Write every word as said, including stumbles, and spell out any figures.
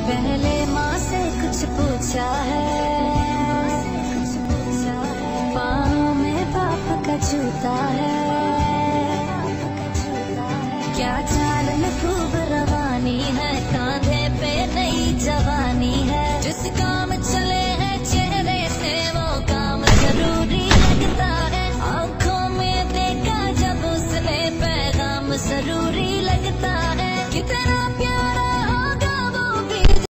पहले माँ से कुछ पूछा है, पाँव में पाप का जूता है, क्या